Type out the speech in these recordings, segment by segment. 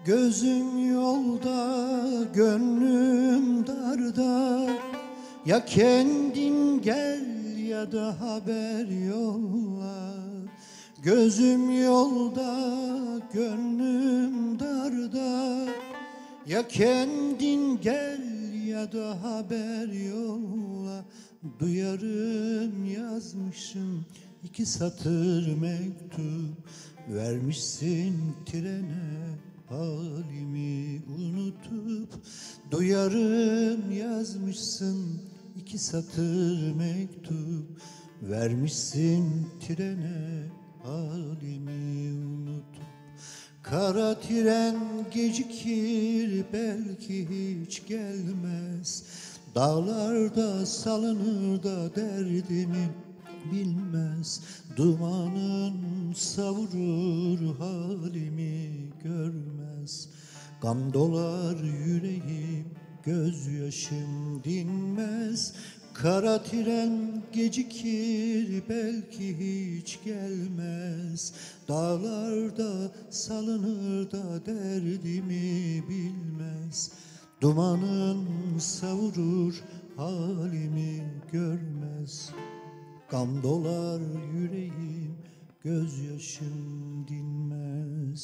Gözüm yolda, gönlüm darda. Ya kendin gel ya da haber yolla. Gözüm yolda, gönlüm darda. Ya kendin gel ya da haber yolla. Duyarım yazmışım 2 satır mektup. Vermişsin trene halimi unutup. Duyarım yazmışsın 2 satır mektup. Vermişsin trene halimi unutup. Kara tren gecikir belki hiç gelmez. Dağlarda salınır da derdimi bilmez. Dumanın savurur halimi görmez. Gam dolar yüreğim, gözyaşım dinmez. Kara tren gecikir belki hiç gelmez. Dağlarda salınır da derdimi bilmez. Dumanın savurur halimi görmez. Gam dolar yüreğim, gözyaşım dinmez.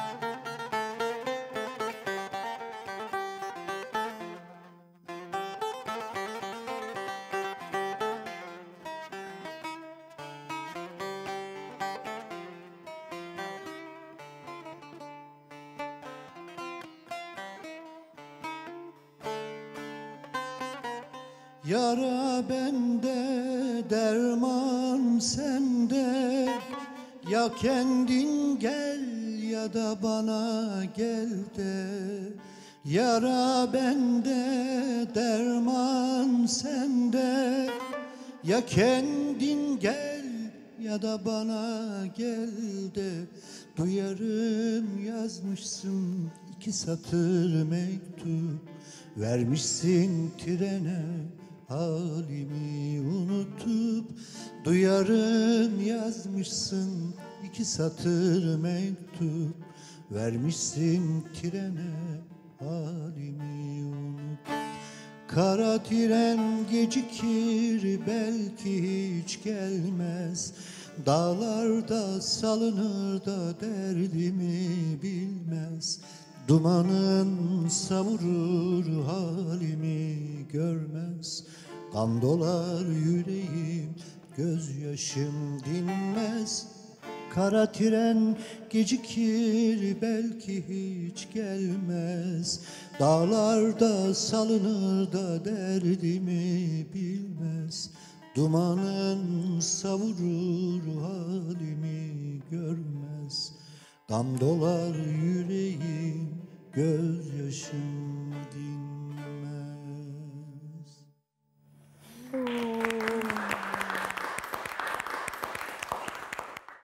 Yara bende, derman sende. Ya kendin gel ya da bana gel de. Yara bende, derman sende. Ya kendin gel ya da bana gel de. Duyarım yazmışsın 2 satır mektup. Vermişsin trene halimi unutup. Duyarım yazmışsın 2 satır mektup. Vermişsin trene halimi unutup. Kara tren gecikir belki hiç gelmez. Dağlarda salınır da derdimi bilmez. Dumanın savurur halimi görmez. Kan dolar yüreğim, gözyaşım dinmez. Kara tren gecikir belki hiç gelmez. Dağlarda salınır da derdimi bilmez. Dumanın savurur halimi görmez. Gam dolar yüreğim, gözyaşım